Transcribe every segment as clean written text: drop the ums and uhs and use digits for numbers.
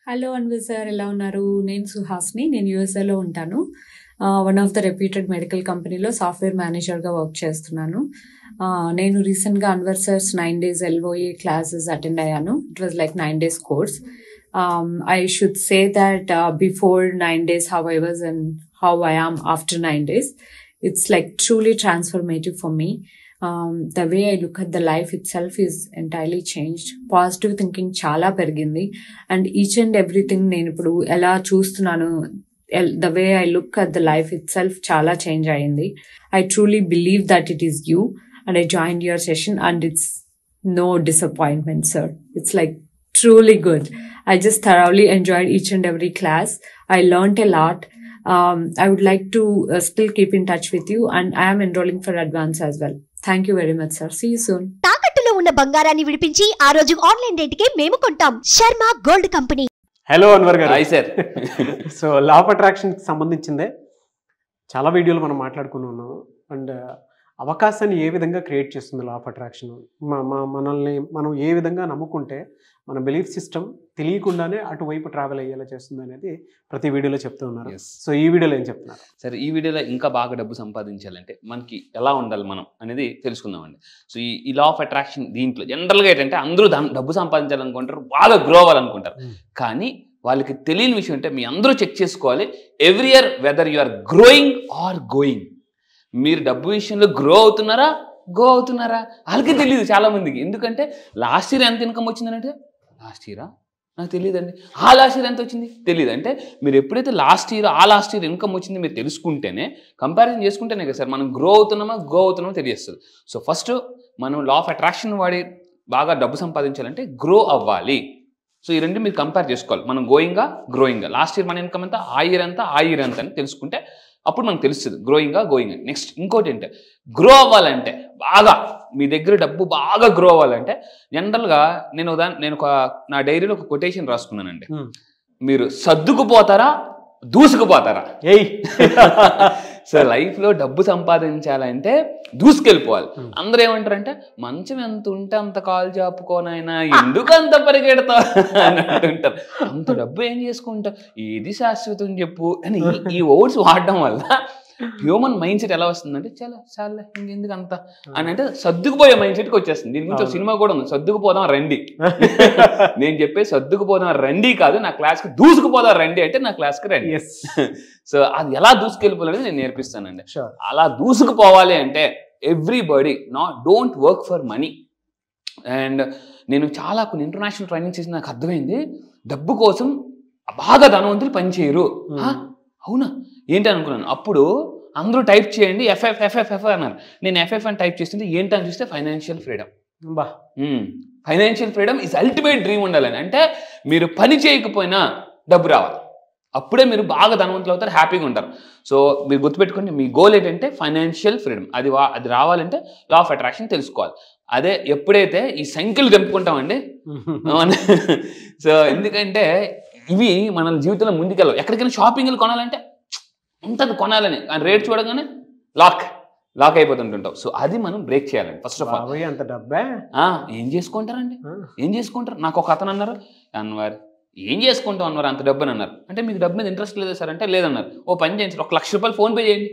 Hello Anvi sir, ఎలా ఉన్నారు? నేను సుహాస్ని. నేను యూఎస్ఏలో ఉంటాను. One of the reputed medical కంపెనీలో సాఫ్ట్వేర్ మేనేజర్గా వర్క్ చేస్తున్నాను. నేను రీసెంట్గా Anwar sir's 9 days LOA classes attend అయ్యాను. It was like 9 days course. I should say that before 9 days, how I was and how I am after 9 days, it's like truly transformative for me. The way I look at the life itself is entirely changed. Positive thinking చాలా పెరిగింది. And each and everything నేను ఇప్పుడు ఎలా చూస్తున్నాను, the way I look at the life itself చాలా change అయింది. I truly believe that it is you, and I joined your session and it's no disappointment, sir. It's like truly good. I just thoroughly enjoyed each and every class. I learned a lot. I would like to still keep in touch with you, and I am enrolling for advance as well. Thank you very much, sir. See you soon. తాకట్టులో ఉన్న బంగారాన్ని విడిపించి ఆ రోజు online రేటుకే మేము కొంటాం. Sharma gold company. Hello Anwar garu. Hi sir. So law of అట్రాక్షన్కి సంబంధించిందే చాలా వీడియోలు మనం మాట్లాడుకుని ఉన్నాం. అండ్ అవకాశాన్ని ఏ విధంగా క్రియేట్ చేస్తుంది లా ఆఫ్ అట్రాక్షన్, మనల్ని మనం ఏ విధంగా నమ్ముకుంటే మన బిలీఫ్ సిస్టమ్ తెలియకుండానే అటువైపు ట్రావెల్ అయ్యేలా చేస్తుంది అనేది ప్రతి వీడియోలో చెప్తూ ఉన్నారు. సో ఈ వీడియోలో ఏం చెప్తున్నారు? సరే, ఈ వీడియోలో ఇంకా బాగా డబ్బు సంపాదించాలంటే మనకి ఎలా ఉండాలి మనం అనేది తెలుసుకుందామండి. సో ఈ లా ఆఫ్ అట్రాక్షన్ దీంట్లో జనరల్గా ఏంటంటే అందరూ డబ్బు సంపాదించాలనుకుంటారు, బాగా గ్రో అవ్వాలనుకుంటారు. కానీ వాళ్ళకి తెలియని విషయం అంటే మీ అందరూ చెక్ చేసుకోవాలి every year whether you are growing or going. మీరు డబ్బు విషయంలో గ్రో అవుతున్నారా, గో అవుతున్నారా వాళ్ళకి తెలియదు చాలా మందికి. ఎందుకంటే లాస్ట్ ఇయర్ ఎంత ఇన్కమ్ వచ్చిందంటే లాస్ట్ ఇయరా నాకు తెలియదండి, ఆ లాస్ట్ ఇయర్ ఎంత వచ్చింది తెలియదు. అంటే మీరు ఎప్పుడైతే లాస్ట్ ఇయర్ ఇన్కమ్ వచ్చింది మీరు తెలుసుకుంటేనే, కంపారిజన్ చేసుకుంటేనే కదా సార్ మనం గ్రో అవుతున్నామా గో అవుతున్నామో తెలియస్తుంది. సో ఫస్ట్ మనం లా ఆఫ్ అట్రాక్షన్ వాడి బాగా డబ్బు సంపాదించాలంటే గ్రో అవ్వాలి. సో ఈ రెండు మీరు కంపేర్ చేసుకోవాలి. మనం గోయింగా గ్రోయింగా, లాస్ట్ ఇయర్ మన ఇన్కమ్ ఎంత, ఆ ఇయర్ ఎంత అని తెలుసుకుంటే అప్పుడు మనకు తెలుస్తుంది గ్రోయింగా గోయింగ్ అని. నెక్స్ట్ ఇంకోటి ఏంటంటే గ్రో అవ్వాలంటే బాగా మీ దగ్గర డబ్బు బాగా గ్రో అవ్వాలంటే జనరల్గా నేను నా డైరీలో ఒక కొటేషన్ రాసుకున్నానండి. మీరు సర్దుకుపోతారా దూసుకుపోతారా? సో లైఫ్లో డబ్బు సంపాదించాలంటే దూసుకెళ్ళిపోవాలి. అందరూ ఏమంటారంటే మంచం ఎంత ఉంటే అంత కాలు చాపుకోనైనా ఎందుకు అంత పరిగెడతా అని అంటుంటారు. అంత డబ్బు ఏం చేసుకుంటావు, ఏది శాశ్వతం చెప్పు అని ఈ వర్డ్స్ వాడడం వల్ల హ్యూమన్ మైండ్ సెట్ ఎలా వస్తుందంటే చాలా ఇంకెందుకు అంత అని అంటే సర్దుకుపోయే మైండ్ సెట్కి వచ్చేస్తుంది. దీని గురించి ఒక సినిమా కూడా ఉంది, సర్దుకుపోదాం రండి. నేను చెప్పే సర్దుకుపోదాం రండి కాదు, నా క్లాస్కి దూసుకుపోదాం రండి అంటే నా క్లాస్కి రండి. సో అది ఎలా దూసుకెళ్ళిపోవాలని నేను నేర్పిస్తానండి. అలా దూసుకుపోవాలి అంటే everybody don't work for money. And నేను చాలా కొన్ని ఇంటర్నేషనల్ ట్రైనింగ్ చేసి నాకు అర్థమైంది డబ్బు కోసం బాగా ధనవంతులు పనిచేయరు. అవునా ఏంటి అనుకున్నాను. అప్పుడు అందరూ టైప్ చేయండి ఎఫ్ఎఫ్ అన్నారు. నేను ఎఫ్ఎఫ్ అని టైప్ చేస్తుంటే ఏంటని చూస్తే financial freedom. Financial freedom is ultimate dream ఉండాలని. అంటే మీరు పని చేయకపోయినా డబ్బు రావాలి, అప్పుడే మీరు బాగా ధనవంతులు అవుతారు, హ్యాపీగా ఉంటారు. సో మీరు గుర్తుపెట్టుకోండి, మీ గోల్ ఏంటంటే ఫైనాన్షియల్ ఫ్రీడమ్. అది రావాలంటే లా ఆఫ్ అట్రాక్షన్ తెలుసుకోవాలి. అదే ఎప్పుడైతే ఈ సంఖ్యలు తెంపుకుంటామండి. సో ఎందుకంటే ఇవి మన జీవితంలో ముందుకెళ్ళవు. ఎక్కడికైనా షాపింగ్లు కొనాలంటే ఉంటుంది కొనాలని, రేట్ చూడగానే లాక్ అయిపోతుంటుంటాం. సో అది మనం బ్రేక్ చేయాలండి. ఫస్ట్ ఆఫ్ ఆల్ అంత డబ్బే ఏం చేసుకుంటారు. నాకు ఒక అతను అన్నారు, అన్వర్ ఏం చేసుకుంటాం అన్నారు అంత డబ్బు అని అన్నారు. అంటే మీకు డబ్బు మీద ఇంట్రెస్ట్ లేదు సార్ అంటే లేదన్నారు. ఓ పని చేయండి, 1 లక్ష రూపాయలు ఫోన్పే చేయండి.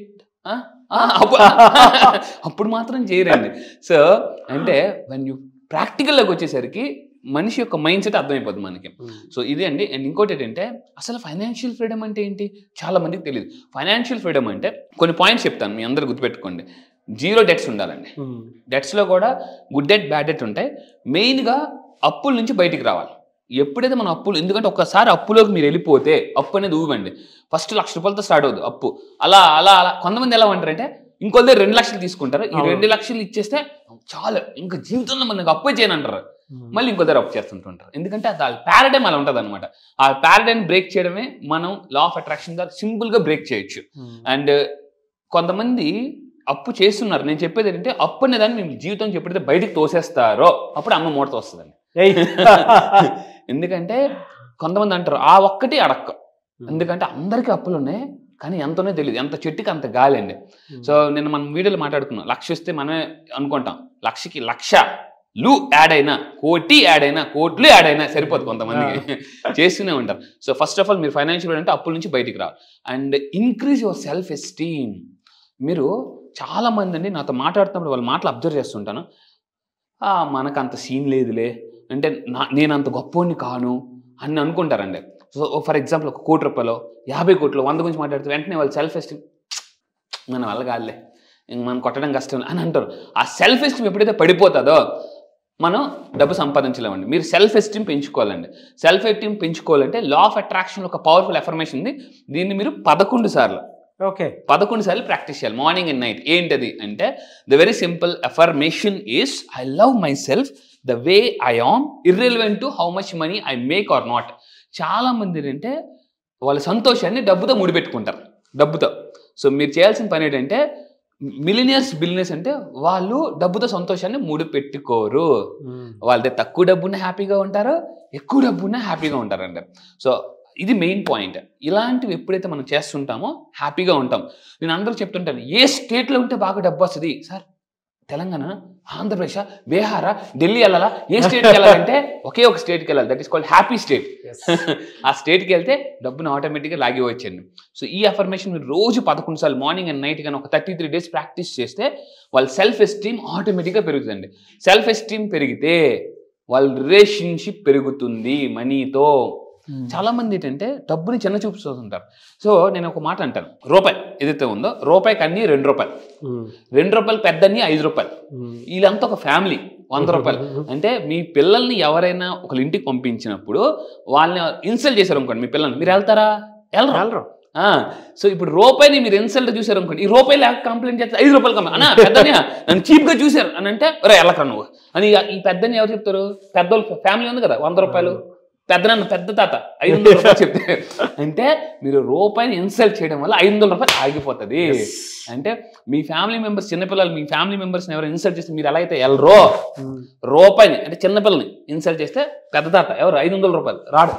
అప్పుడు మాత్రం చేయరండి. సో అంటే వెన్ యూ ప్రాక్టికల్లోకి వచ్చేసరికి మనిషి యొక్క మైండ్ సెట్ అర్థమైపోతుంది మనకి. సో ఇదే అండి. అండ్ ఇంకోటి ఏంటంటే అసలు ఫైనాన్షియల్ ఫ్రీడమ్ అంటే ఏంటి చాలా మందికి తెలియదు. ఫైనాన్షియల్ ఫ్రీడమ్ అంటే కొన్ని పాయింట్స్ చెప్తాను, మీ అందరూ గుర్తుపెట్టుకోండి. 0 డెట్స్ ఉండాలండి. డెట్స్లో కూడా గుడ్ డెట్ బ్యాడ్ డెట్ ఉంటాయి. మెయిన్గా అప్పుల నుంచి బయటికి రావాలి. ఎప్పుడైతే మనం ఎందుకంటే ఒక్కసారి అప్పులోకి మీరు వెళ్ళిపోతే అప్పు అనేది ఊవండి. ఫస్ట్ 1 లక్ష రూపాయలతో స్టార్ట్ అవుతుంది అప్పు. అలా కొంతమంది ఎలా అంటారంటే ఇంకొంత 2 లక్షలు తీసుకుంటారు. ఈ 2 లక్షలు ఇచ్చేస్తే చాలా ఇంకా జీవితంలో మనకు అప్పు చేయను అంటారు. మళ్ళీ ఇంకో దగ్గర అప్పు చేస్తుంటుంటారు. ఎందుకంటే అది పారాడైమ్ అలా ఉంటుంది అనమాట. ఆ పారాడైమ్ బ్రేక్ చేయడమే మనం లా ఆఫ్ అట్రాక్షన్ గా సింపుల్గా బ్రేక్ చేయొచ్చు. అండ్ కొంతమంది అప్పు చేస్తున్నారు. నేను చెప్పేది ఏంటంటే అప్పు అనే దాన్ని మీ జీవితం ఎప్పుడైతే బయటికి తోసేస్తారో అప్పుడు అమ్మ మూడతో వస్తుందండి. ఎందుకంటే కొంతమంది అంటారు ఆ ఒక్కటి అడక్క, ఎందుకంటే అందరికీ అప్పులు ఉన్నాయి కానీ ఎంతనే తెలియదు, ఎంత చెట్టుకి అంత గాలి అండి. సో నేను మనం వీడియోలో మాట్లాడుకున్నాం, 1 లక్ష వస్తే మనమే అనుకుంటాం 1 లక్షకి 1,00,000 లు యాడ్ అయినా, కోటి యాడ్ అయినా, కోట్లు యాడ్ అయినా సరిపోదు కొంతమందికి, చేస్తూనే ఉంటారు. సో ఫస్ట్ ఆఫ్ ఆల్ మీరు ఫైనాన్షియల్ అంటే అప్పుల నుంచి బయటికి రావాలి. And increase your self esteem. మీరు చాలా మంది అండి నాతో మాట్లాడుతున్నప్పుడు వాళ్ళ మాటలు అబ్జర్వ్ చేస్తుంటాను, మనకు అంత సీన్ లేదులే, అంటే నేను అంత గొప్పని కాను అని అనుకుంటారండి. సో ఫర్ ఎగ్జాంపుల్ ఒక 1 కోటి రూపాయలు 50 కోట్లు 100 గురించి మాట్లాడితే వెంటనే వాళ్ళు సెల్ఫ్ ఎస్టీమ్, మన వల్ల కాదులే, మనం కొట్టడం కష్టం అని అంటారు. ఆ సెల్ఫ్ ఎస్టీమ్ ఎప్పుడైతే పడిపోతుందో మనం డబ్బు సంపాదించలేమండి. మీరు సెల్ఫ్ ఎస్టీమ్ పెంచుకోవాలండి. సెల్ఫ్ ఎస్టీమ్ పెంచుకోవాలంటే లా ఆఫ్ అట్రాక్షన్ ఒక పవర్ఫుల్ ఎఫర్మేషన్ ఉంది. దీన్ని మీరు 11 సార్లు ప్రాక్టీస్ చేయాలి, మార్నింగ్ అండ్ నైట్. ఏంటది అంటే the very simple affirmation is I love myself the way I am irrelevant to how much money I make or not. చాలా మంది ఏంటంటే వాళ్ళ సంతోషాన్ని డబ్బుతో ముడిపెట్టుకుంటారు, డబ్బుతో. సో మీరు చేయాల్సిన పని ఏంటంటే బిలియనర్స్ అంటే వాళ్ళు డబ్బుతో సంతోషాన్ని ముడిపెట్టుకోరు. వాళ్ళదే తక్కువ డబ్బున్న హ్యాపీగా ఉంటారు, ఎక్కువ డబ్బున్న హ్యాపీగా ఉంటారండి. సో ఇది మెయిన్ పాయింట్. ఇలాంటివి ఎప్పుడైతే మనం చేస్తుంటామో హ్యాపీగా ఉంటాం. నేను అందరూ చెప్తుంటాను, ఏ స్టేట్లో ఉంటే బాగా డబ్బు వస్తుంది సార్? తెలంగాణ, ఆంధ్రప్రదేశ్, బీహార్, ఢిల్లీ వెళ్ళాలా? ఏ స్టేట్కి వెళ్ళాలంటే ఒకే ఒక స్టేట్కి వెళ్ళాలి, that is called happy state. ఆ స్టేట్కి వెళ్తే డబ్బును ఆటోమేటిక్గా లాగి వచ్చండి. సో ఈ అఫర్మేషన్ మీరు రోజు 11 సార్లు మార్నింగ్ అండ్ నైట్ కానీ ఒక 33 days ప్రాక్టీస్ చేస్తే వాళ్ళ సెల్ఫ్ ఎస్టీమ్ ఆటోమేటిక్గా పెరుగుతుందండి. సెల్ఫ్ ఎస్టీమ్ పెరిగితే వాళ్ళ రిలేషన్షిప్ పెరుగుతుంది మనీతో. చాలా మంది ఏంటంటే డబ్బుని చిన్న చూపిస్తుంటారు. సో నేను ఒక మాట అంటాను, రూపాయి ఏదైతే ఉందో రూపాయికి అన్ని 2 రూపాయలు, 2 రూపాయలు పెద్దన్ని 5 రూపాయలు. వీళ్ళంతా ఒక ఫ్యామిలీ 100 రూపాయలు. అంటే మీ పిల్లల్ని ఎవరైనా ఒకళ్ళ ఇంటికి పంపించినప్పుడు వాళ్ళని ఇన్సల్ట్ చేశారు అనుకోండి, మీ పిల్లల్ని, మీరు వెళ్తారా? వెళ్ళరు. సో ఇప్పుడు రూపాయిని మీరు ఇన్సల్ట్ చూసారు అనుకోండి, ఈ రూపాయలు కంప్లైంట్ చేస్తే 5 రూపాయలు అన్న పెద్దని నన్ను చీప్గా చూశారు అని అంటే వెళ్ళకరా నువ్వు అని ఈ పెద్దని ఎవరు చెప్తారు? పెద్దోళ్ళు ఫ్యామిలీ ఉంది కదా, 100 రూపాయలు పెద్దనన్న పెద్ద తాత 500 రూపాయలు చెప్తే అంటే మీరు రూపాయిని ఇన్సల్ట్ చేయడం వల్ల 500 రూపాయలు ఆగిపోతుంది. అంటే మీ ఫ్యామిలీ మెంబర్స్, చిన్నపిల్లలు మీ ఫ్యామిలీ మెంబర్స్ని ఎవరు ఇన్సల్ట్ చేస్తే మీరు ఎలా అయితే వెళ్ళరో, రూపాయిని అంటే చిన్నపిల్లల్ని ఇన్సల్ట్ చేస్తే పెద్ద తాత ఎవరు 500 రూపాయలు రాడు,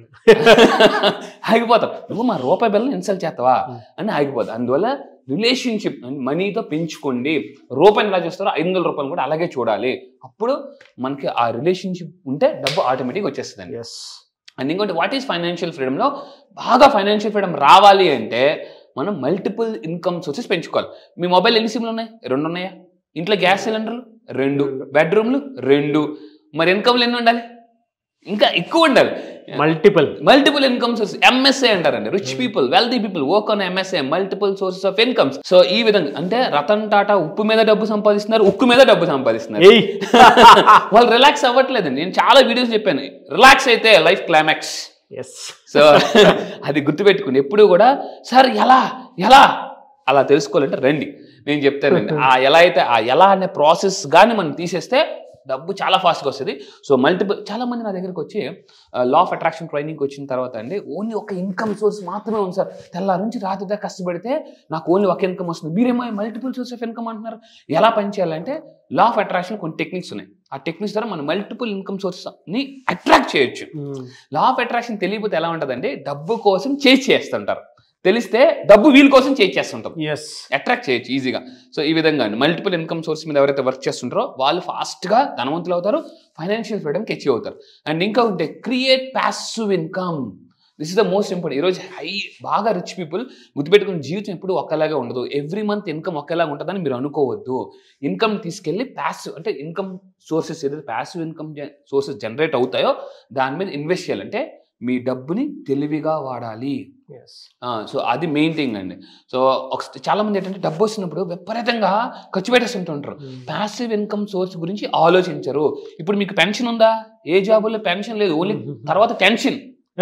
ఆగిపోతారు. నువ్వు మా రూపాయి బిల్లని ఇన్సల్ట్ చేస్తావా అని ఆగిపోతావు. అందువల్ల రిలేషన్షిప్ మనీతో పెంచుకోండి. రూపాయిని ఎలా చూస్తారో 500 రూపాయలు కూడా అలాగే చూడాలి. అప్పుడు మనకి ఆ రిలేషన్షిప్ ఉంటే డబ్బు ఆటోమేటిక్గా వచ్చేస్తుందండి. అండ్ ఇంకోటి వాట్ ఈస్ ఫైనాన్షియల్ ఫ్రీడమ్లో బాగా ఫైనాన్షియల్ ఫ్రీడమ్ రావాలి అంటే మనం మల్టిపుల్ ఇన్కమ్ సోర్సెస్ పెంచుకోవాలి. మీ మొబైల్ ఎన్ని సిమ్లు ఉన్నాయి? 2 ఉన్నాయా? ఇంట్లో గ్యాస్ సిలిండర్లు 2, బెడ్రూమ్లు 2, మరి ఇన్కమ్లు ఎన్ని ఉండాలి? ఇంకా ఎక్కువ ఉండాలి. మల్టిపుల్ ఇన్కమ్ సోర్స్, ఎంఎస్ఏ అంటారండి. Rich people, wealthy people work on MSA, multiple sources of incomes. So ఈ విధంగా అంటే రతన్ టాటా ఉప్పు మీద డబ్బు సంపాదిస్తున్నారు, ఉక్కు మీద డబ్బు సంపాదిస్తున్నారు. వాళ్ళు రిలాక్స్ అవ్వట్లేదండి. నేను చాలా వీడియోస్ చెప్పాను, రిలాక్స్ అయితే లైఫ్ క్లైమాక్స్. సో అది గుర్తుపెట్టుకుని ఎప్పుడు కూడా సార్ ఎలా అలా తెలుసుకోవాలంటే రండి, నేను చెప్తానండి. ఆ ఎలా అనే ప్రాసెస్ కానీ మనం తీసేస్తే డబ్బు చాలా ఫాస్ట్గా వస్తుంది. సో చాలా మంది నా దగ్గరికి వచ్చి లా ఆఫ్ అట్రాక్షన్ ట్రైనింగ్కి వచ్చిన తర్వాత అండి ఓన్లీ ఒక ఇన్కమ్ సోర్స్ మాత్రమే ఉంది సార్, తెల్లారి నుంచి రాత్రి దాకా కష్టపడితే నాకు ఓన్లీ ఒక ఇన్కమ్ వస్తుంది, మీరేమో మల్టిపుల్ సోర్స్ ఆఫ్ ఇన్కమ్ అంటున్నారు. ఎలా పనిచేయాలంటే లా ఆఫ్ అట్రాక్షన్ కొన్ని టెక్నిక్స్ ఉన్నాయి. ఆ టెక్నిక్స్ ద్వారా మనం మల్టిపుల్ ఇన్కమ్ సోర్సెస్ని అట్రాక్ట్ చేయొచ్చు. లా ఆఫ్ అట్రాక్షన్ తెలియకపోతే ఎలా ఉంటుందండి, డబ్బు కోసం చేస్తుంటారు, తెలిస్తే డబ్బు వీళ్ళ కోసం చేస్తుంటాం, అట్రాక్ట్ చేయొచ్చు ఈజీగా. సో ఈ విధంగా మల్టిపుల్ ఇన్కమ్ సోర్స్ మీద ఎవరైతే వర్క్ చేస్తుంటారో వాళ్ళు ఫాస్ట్గా ధనవంతులు అవుతారు, ఫైనాన్షియల్ ఫ్రీడమ్కి అచీవ్ అవుతారు. అండ్ ఇంకా ఉంటే create passive income. This is the most important. ఈరోజు బాగా రిచ్ పీపుల్ గుర్తుపెట్టుకున్న జీవితం ఎప్పుడు ఒకేలాగా ఉండదు. ఎవ్రీ మంత్ ఇన్కమ్ ఒకేలాగా ఉంటుందని మీరు అనుకోవద్దు. ఇన్కమ్ తీసుకెళ్ళి ప్యాసివ్ అంటే ఇన్కమ్ సోర్సెస్ ఏదైతే ప్యాసివ్ ఇన్కమ్ సోర్సెస్ జనరేట్ అవుతాయో దాని మీద ఇన్వెస్ట్ చేయాలంటే మీ డబ్బుని తెలివిగా వాడాలి. సో అది మెయిన్ థింగ్ అండి. సో చాలా మంది ఏంటంటే డబ్బు వస్తున్నప్పుడు విపరీతంగా ఖర్చు పెట్టేస్తుంటారు, ప్యాసివ్ ఇన్కమ్ సోర్స్ గురించి ఆలోచించరు. ఇప్పుడు మీకు పెన్షన్ ఉందా? ఏ జాబుల్లో పెన్షన్ లేదు, ఓన్లీ తర్వాత టెన్షన్.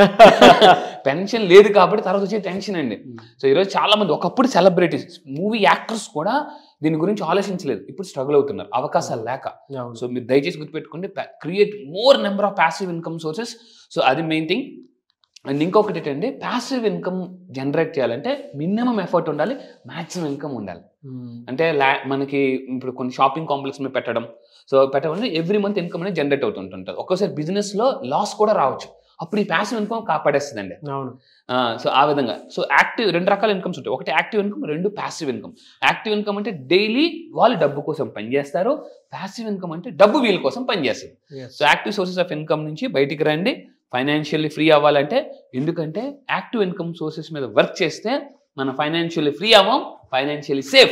పెన్షన్ లేదు కాబట్టి తర్వాత వచ్చే టెన్షన్ అండి. సో ఈరోజు చాలా మంది, ఒకప్పుడు సెలబ్రిటీస్, మూవీ యాక్టర్స్ కూడా దీని గురించి ఆలోచించలేదు, ఇప్పుడు స్ట్రగుల్ అవుతున్నారు అవకాశాలు లేక. సో మీరు దయచేసి గుర్తుపెట్టుకోండి, create more number of passive income sources. So అది మెయిన్ థింగ్. అండ్ ఇంకొకటి ఏంటంటే ప్యాసివ్ ఇన్కమ్ జనరేట్ చేయాలంటే మినిమం ఎఫర్ట్ ఉండాలి, మ్యాక్సిమం ఇన్కమ్ ఉండాలి. అంటే మనకి ఇప్పుడు కొన్ని షాపింగ్ కాంప్లెక్స్ మీద పెట్టడం, సో పెట్టడం ఎవ్రీ మంత్ ఇన్కమ్ అనేది జనరేట్ అవుతుంటుంది. ఒక్కోసారి బిజినెస్లో లాస్ కూడా రావచ్చు, అప్పుడు ఈ ప్యాసివ్ ఇన్కమ్ కాపాడేస్తుందండి. అవును. సో ఆ విధంగా సో రెండు రకాల ఇన్కమ్స్ ఉంటాయి. ఒకటి యాక్టివ్ ఇన్కమ్, రెండు ప్యాసివ్ ఇన్కమ్. యాక్టివ్ ఇన్కమ్ అంటే డైలీ వాళ్ళు డబ్బు కోసం పనిచేస్తారు, ప్యాసివ్ ఇన్కమ్ అంటే డబ్బు వీళ్ళ కోసం పనిచేస్తారు. So active sources of income నుంచి బయటికి రండి, ఫైనాన్షియల్లీ ఫ్రీ అవ్వాలంటే. ఎందుకంటే యాక్టివ్ ఇన్కమ్ సోర్సెస్ మీద వర్క్ చేస్తే మనం ఫైనాన్షియల్లీ ఫ్రీ అవ్వం, ఫైనాన్షియల్లీ సేఫ్.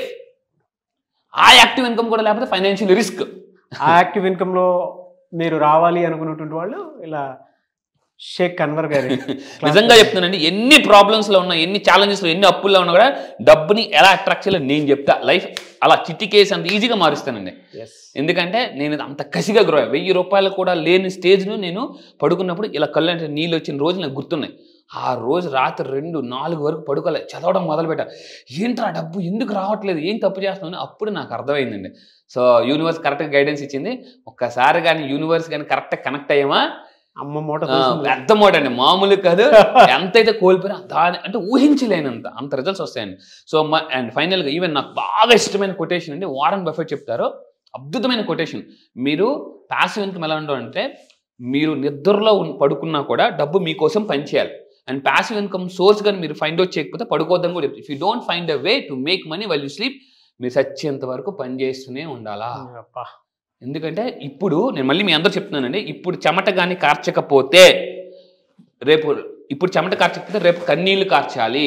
ఆ యాక్టివ్ ఇన్కమ్ కూడా లేకపోతే ఫైనాన్షియల్ రిస్క్. ఆ యాక్టివ్ ఇన్కమ్లో మీరు రావాలి అనుకున్నటువంటి వాళ్ళు ఇలా షేక్ అన్వర్ గారి నిజంగా చెప్తున్నానండి, ఎన్ని ప్రాబ్లమ్స్లో ఉన్నా, ఎన్ని ఛాలెంజెస్లో, ఎన్ని అప్పుల్లో ఉన్నా కూడా డబ్బుని ఎలా అట్రాక్ట్ చేయాలో నేను చెప్తా. లైఫ్ అలా చిట్టికేసి అంత ఈజీగా మారుస్తానండి. ఎందుకంటే నేను అంత కసిగా గ్రో అయ్యా. 1000 రూపాయలు కూడా లేని స్టేజ్ను నేను పడుకున్నప్పుడు ఇలా కళ్ళు అంటే నీళ్ళు వచ్చిన రోజు నాకు గుర్తున్నాయి. ఆ రోజు రాత్రి 2-4 వరకు పడుకోలే, చదవడం మొదలుపెట్టా. ఏంట్రా డబ్బు ఎందుకు రావట్లేదు, ఏం తప్పు చేస్తున్నాను అప్పుడు నాకు అర్థమైందండి. సో యూనివర్స్ కరెక్ట్గా గైడెన్స్ ఇచ్చింది. ఒక్కసారి కానీ యూనివర్స్ కానీ కరెక్ట్గా కనెక్ట్ అయ్యామా, అమ్మ మూట పెద్ద మూట అండి, మామూలు కాదు. ఎంతైతే కోల్పోయినా దాని అంటే ఊహించలేనంత అంత రిజల్ట్స్ వస్తాయండి. సో అండ్ ఫైనల్గా ఈవెన్ నాకు బాగా ఇష్టమైన కొటేషన్ అండి, వారన్ బఫెట్ చెప్తారు, అద్భుతమైన కొటేషన్. మీరు ప్యాసివ్ ఇన్కమ్ ఎలా ఉండాలంటే మీరు నిద్రలో పడుకున్నా కూడా డబ్బు మీకోసం పనిచేయాలి. అండ్ ప్యాసివ్ ఇన్కమ్ సోర్స్ కానీ మీరు ఫైండ్ అవుట్ చేయకపోతే పడుకోవద్దని కూడా చెప్తారు. If you don't find a way to make money while you sleep, మీరు చచ్చేంత వరకు పని చేస్తూనే ఉండాలా. ఎందుకంటే ఇప్పుడు నేను మళ్ళీ మీ అందరూ చెప్తున్నానండి, ఇప్పుడు చెమట కానీ కార్చకపోతే ఇప్పుడు చెమట కార్చకపోతే రేపు కన్నీళ్లు కార్చాలి.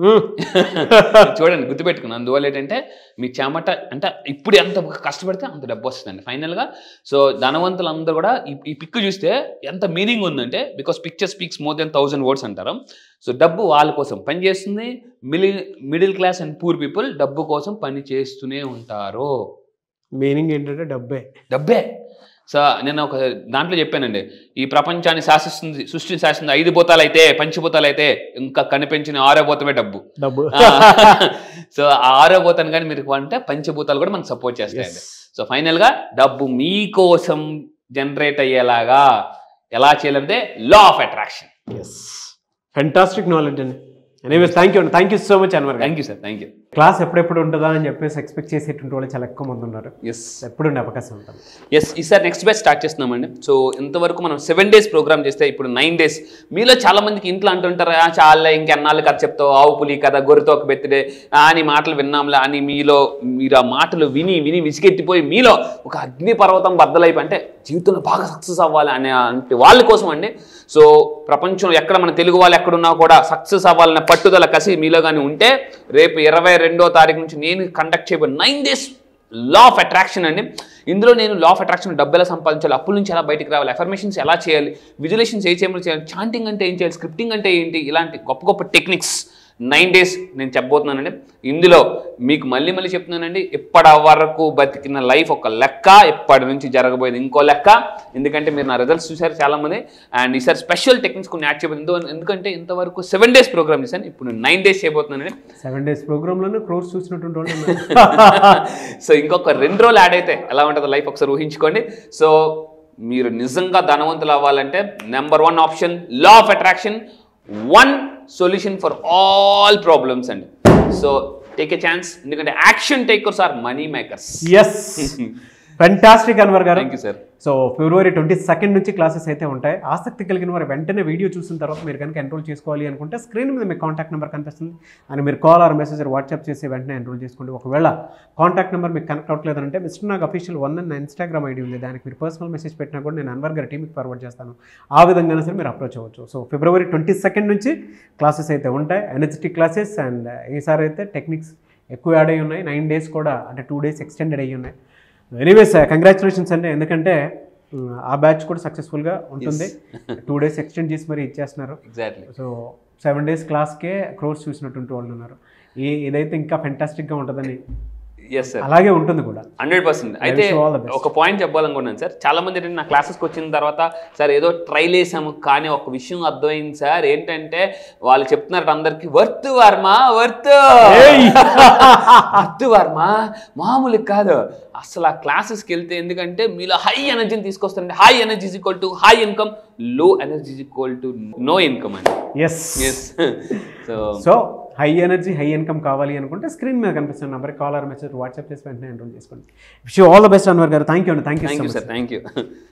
చూడండి గుర్తుపెట్టుకున్నాను. అందువల్ల ఏంటంటే మీ చెమట అంటే ఇప్పుడు ఎంత కష్టపడితే అంత డబ్బు వస్తుందండి ఫైనల్గా. సో ధనవంతులందరూ కూడా ఈ పిక్ చూస్తే ఎంత మీనింగ్ ఉందంటే, because picture speaks more than 1000 words అంటారు. సో డబ్బు వాళ్ళ కోసం పని చేస్తుంది. Middle class and poor people డబ్బు కోసం పని చేస్తూనే ఉంటారు. మీనింగ్ ఏంటంటే డబ్బే. సో నేను ఒక దాంట్లో చెప్పానండి, ఈ ప్రపంచాన్ని సృష్టిని శాసిస్తుంది 5 భూతాలు అయితే, పంచభూతాలు అయితే, ఇంకా కనిపించిన 6వ భూతమే డబ్బు. సో ఆ 6వ భూతాన్ని కానీ మీరు అంటే పంచభూతాలు కూడా మనకు సపోర్ట్ చేస్తాయండి. సో ఫైనల్గా డబ్బు మీకోసం జనరేట్ అయ్యేలాగా ఎలా చేయాలంటే law of attraction. Fantastic knowledge అండి. Anyways thank you so much Anwar. Thank you sir, thank you. Class ఎప్పుడెప్పుడు ఉంటుందా అని చెప్పేసి ఎక్స్పెక్ట్ చేసేటువంటి వాళ్ళు చాలా ఎక్కువ మంది ఉన్నారు. ఎప్పుడు ఉండే అవకాశం ఉంటుంది? ఈసారి నెక్స్ట్ బ్యాచ్ స్టార్ట్ చేస్తున్నామండి. సో ఇంతవరకు మనం 7 days ప్రోగ్రామ్ చేస్తే ఇప్పుడు 9 days. మీలో చాలా మందికి ఇంట్లో అంటుంటారు, చాలా ఇంకెన్నాళ్ళు కథ చెప్తావు, ఆవు పులి కథ, గొర్రెతో ఒక బెత్తిడే అని మాటలు విన్నాంలే అని మీరు ఆ మాటలు విని విసిగెత్తిపోయి మీలో ఒక అగ్నిపర్వతం బద్దలైపోయి అంటే జీవితంలో బాగా సక్సెస్ అవ్వాలి అనే అంటే వాళ్ళ కోసం అండి. సో ప్రపంచంలో ఎక్కడ మన తెలుగు వాళ్ళు ఎక్కడున్నా కూడా సక్సెస్ అవ్వాలనే పట్టుదల కసి మీలో కానీ ఉంటే రేపు 22వ తారీఖు నుంచి నేను కండక్ట్ చేయబోయే 9 days లా ఆఫ్ అట్రాక్షన్ అండి. ఇందులో నేను లా ఆఫ్ అట్రాక్షన్ డబ్బు ఎలా సంపాదించాలి, అప్పుల నుంచి ఎలా బయటికి రావాలి, అఫర్మేషన్స్ ఎలా చేయాలి, విజులేషన్స్ ఏ చేయాలి, చాంటింగ్ అంటే ఏం చేయాలి, స్క్రిప్టింగ్ అంటే ఏంటి, ఇలాంటి గొప్ప గొప్ప టెక్నిక్స్ 9 days నేను చెప్పబోతున్నానండి. ఇందులో మీకు మళ్ళీ చెప్తున్నానండి, ఇప్పటి వరకు బతికిన లైఫ్ ఒక లెక్క, ఇప్పటి నుంచి జరగబోయేది ఇంకో లెక్క. ఎందుకంటే మీరు నా రిజల్ట్స్ చూసారు చాలామంది. అండ్ ఈసారి స్పెషల్ టెక్నిక్స్ కొన్ని యాడ్ చేయబోతుంది. ఎందుకంటే ఇంతవరకు 7 days ప్రోగ్రామ్ చేశాను, ఇప్పుడు 9 days చేయబోతున్నానండి. 7 days ప్రోగ్రామ్లోనే క్రోర్స్ చూసినటువంటి వాళ్ళు. సో ఇంకొక 2 రోజులు యాడ్ అయితే ఎలా ఉంటుందో లైఫ్ ఒకసారి ఊహించుకోండి. సో మీరు నిజంగా ధనవంతులు అవ్వాలంటే number 1 option law of attraction, 1 solution for all problems అండి. సో టేక్ ఎ ఛాన్స్, ఎందుకంటే action takers are money makers. Yes, fantastic Anwar garu. Thank you sir. So February 22nd నుంచి క్లాసెస్ అయితే ఉంటాయి. ఆసక్తి కలిగిన వారు వెంటనే వీడియో చూసిన తర్వాత మీరు కనుక ఎన్రోల్ చేసుకోవాలి అనుకుంటే స్క్రీన్ మీద మీ కాంటాక్ట్ నెంబర్ కనిపిస్తుంది అని మీరు కాల్ ఆర్ మెసేజ్ వాట్సాప్ చేసి వెంటనే ఎన్రోల్ చేసుకోండి. ఒకవేళ కాంటాక్ట్ నెంబర్ మీకు కనెక్ట్ అవ్వట్లేదంటే మిస్టర్ నాగ్ అఫీషియల్ 1 అన్న ఇన్స్టాగ్రామ్ ఐడి ఉంది, దానికి మీరు పర్సనల్ మెసేజ్ పెట్టినా కూడా నేను అన్వర్ గారి టీమ్కి ఫార్వర్డ్ చేస్తాను. ఆ విధంగానే సరే మీరు అప్రోచ్ అవ్వచ్చు. సో February 22nd నుంచి క్లాసెస్ అయితే ఉంటాయి, ఎనర్జెటిక్ క్లాసెస్. అండ్ ఈసారి అయితే టెక్నిక్స్ ఎక్కువ యాడ్ అయ్యి ఉన్నాయి. 9 days కూడా అంటే 2 days ఎక్స్టెండెడ్ అయ్యి ఉన్నాయి. ఎనీవేస్ కంగ్రాచులేషన్స్ అండి, ఎందుకంటే ఆ బ్యాచ్ కూడా సక్సెస్ఫుల్గా ఉంటుంది. 2 days ఎక్స్టెండ్ చేసి మరి ఇచ్చేస్తున్నారు. ఎగ్జాక్ట్లీ. సో 7 days క్లాస్కే క్రోర్స్ చూసినటువంటి వాళ్ళు ఉన్నారు. ఇదైతే ఇంకా ఫెంటాస్టిక్గా ఉంటుందని. ఎస్ సార్, అలాగే ఉంటుంది కూడా 100%. అయితే ఒక పాయింట్ చెప్పాలనుకున్నాను సార్, చాలా మంది ఏంటంటే నా క్లాసెస్కి వచ్చిన తర్వాత సార్ ఏదో ట్రైల్ వేసాము కానీ ఒక విషయం అర్థమైంది సార్, ఏంటంటే వాళ్ళు చెప్తున్నారు అందరికి వర్త్ వర్మ మామూలు కాదు అసలు. ఆ క్లాసెస్కి వెళ్తే ఎందుకంటే మీలో హై ఎనర్జీని తీసుకొస్తారండి. High energy is equal to high income, low energy is equal to no income అండి. Yes. So high energy high income కావాలి అనుకుంటే స్క్రీన్ మీద కనిపిస్తున్న నెంబర్కి కాల్ ఆర్ మెసేజ్ వాట్సాప్ చేసి వెంటనే ఎన్రోల్ చేసుకోండి. Wish you all the best Anwar garu. Thank you అండి. Thank you sir. Thank you.